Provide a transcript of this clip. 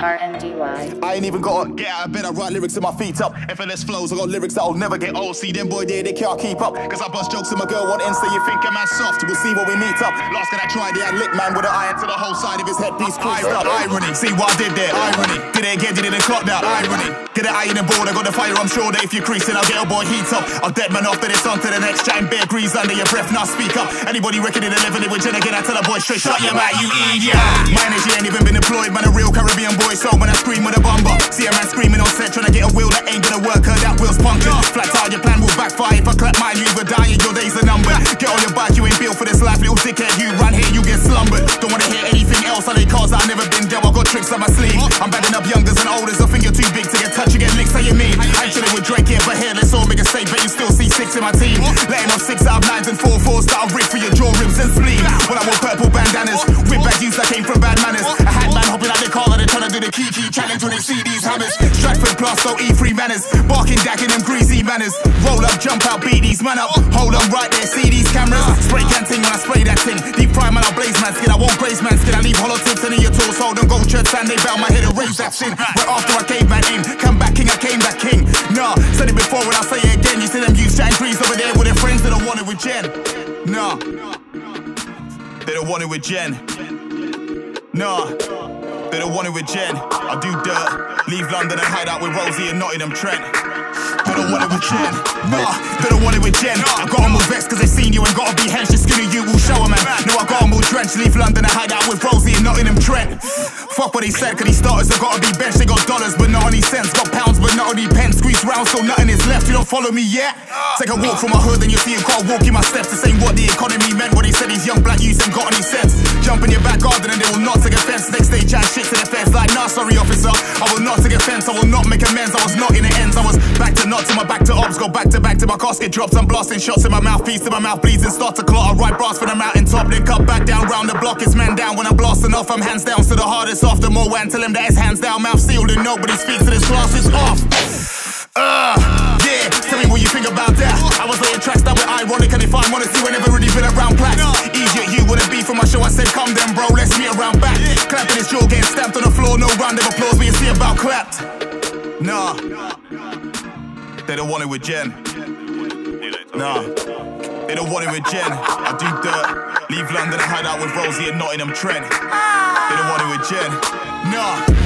RNDY. I ain't even gotta get out of bed, I write lyrics with my feet up. FLS flows, I got lyrics that'll never get old. See them boy there, they can't keep up. Cause I bust jokes with my girl on Insta, you think a man soft. We'll see when we meet up. Last guy I tried it, I lick man with an iron to the whole side of his headpiece creased up. Irony, see what I did there, irony. Did it again, did it clock that, irony. Get an eye in the board, I got the fire, I'm sure that if you're creasing, I'll get a boy heat up. I'll dead man after this, on to the next, chatting bare grease under your breath, now speak up. Anybody reckoning the level with Jen again, I tell a boy straight, shut your mouth, you idiot. My energy ain't even been deployed, man, a real Caribbean boy, so when I scream with a bomber. See a man screaming on set, trying to get a wheel that ain't gonna work, her that wheel's punctured. Flat tire, your plan will backfire, if I clap mine, you either die, your days are numbered. Get on your bike, you ain't built for this life, little dickhead, you run here, you get slumbered. Don't wanna hear anything else, I need cars that I've never been dealt, I got tricks on my sleeve. I'm badding up youngers and olders, I think you're too big to get touched, you get licks, how you mean? I ain't chilling with Drake here, but here, let's all make a stake, but you still see 6 in my team. Letting off 6 out of 9s and 4-4s that I'll rip for your jaw, ribs and spleen. When I wore purple bandanas, with bad youths that came from bad manners. A hat man hopping out the car and they're trying to do the Kiki challenge when they see these hammers. Stratford plus, so E3 manners, barking, dacking them greasy manners. Roll up, jump out, beat these man up. Hold on right there, see these cameras. Spray canting when I spray that thing. Deep fry man, I'll blaze man skin. I won't graze man skin. I leave hollow tips in your toes. Hold on, go church and they bow my head and raise that sin. Right after I came back in, come back king, I came back king. Nah, said it before and I'll say it again. You see them youths chatting grease over there with their friends that don't want it with Jen. Nah, they don't want it with Jen. Nah, they don't want it with Jen. I do dirt, leave London and hide out with Rosie and Nottingham Trent. They don't want it with Jen. Nah, they don't want it with Jen. I got on with vest cause they seen you and gotta be hench. The skinny you will show a man. No, I got on with drenched, leave London and hide out with Rosie and Nottingham Trent. Fuck what he said, cause these starters have gotta be benched. They got dollars but not any cents. Got pounds but not any pence. Squeeze round so nothing is left. You don't follow me yet? Take a walk from my hood and you see a car walking my steps. The same what the economy meant when they said these young black youths ain't got any sense. Jump in your back garden and they will not take offense. Next day chat shit to the fence like, nah sorry officer, I will not take offense. I will not make amends. I was not in the ends. I was back to knots to my back to ops. Go back to my casket drops. I'm blasting shots in my mouthpiece till my mouth bleeds and start to clot. I write bars for the mountain top, then cut back down round the block. It's man down when I'm blasting off. I'm hands down to the hardest off. The more and tell him that it's hands down, mouth sealed and nobody speaks to this class. It's off. Yeah, tell me what you think about that. I was laying tracks that were ironic, and if I'm honest, you ain't never really been around blacks. Easier you wouldn't be for my show. I said, come then, bro, let's meet around back. Clapping his jaw, getting stamped on the floor. No round of applause, but you see about clapped. Nah, they don't want it with Jen. Nah, they don't want it with Jen. I do dirt, leave London and hide out with Rosie and Nottingham Trent. They don't want it with Jen. Nah.